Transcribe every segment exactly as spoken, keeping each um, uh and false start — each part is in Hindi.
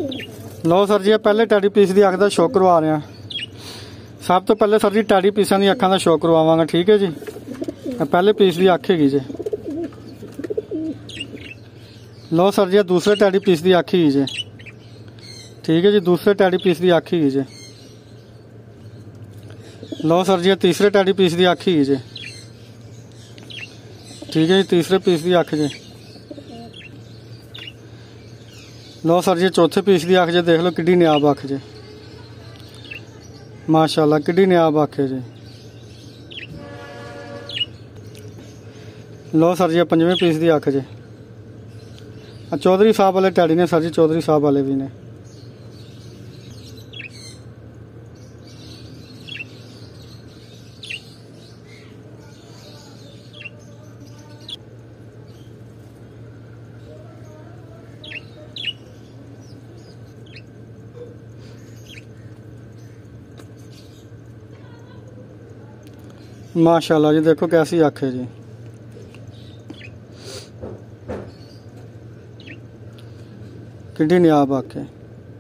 लो सर जी पहले टैडी पीस की अख का शो करवा रहे हैं। सब तो पहले सर जी टैडी पीसा दी अखां का शो करवावांगा, ठीक है जी। पहले पीस की अख हैगी जी। लो सर जी दूसरे टैडी पीस की अख ही जी, ठीक है जी। दूसरे टैडी पीस की अख ही जी। लो सर जी तीसरे टैडी पीस की अख ही जी, ठीक है जी। तीसरे पीस की अख जी। लो सर जी चौथे पीस की अख जी, देख लो किड्डी नायाब अख जी, माशाल्लाह किड्डी नायाब अख है जी। लो सर जी पंजवें पीस की अख जी। चौधरी साहब वाले टैडी ने सर जी, चौधरी साहब वाले भी ने। माशाल्लाह जी देखो कैसी अख है जी। किड्डी नायाब अख है।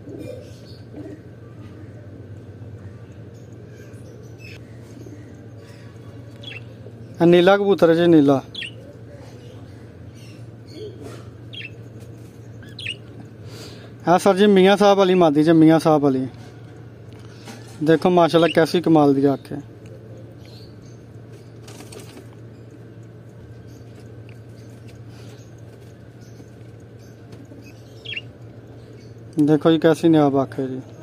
नीला कबूतर है जी, नीला। है सर जी मियाँ साहब वाली मादी जी, मियाँ साहब वाली। देखो माशाल्लाह कैसी कमाल दी अख है। देखो जी कैसी नायाब अख है जी।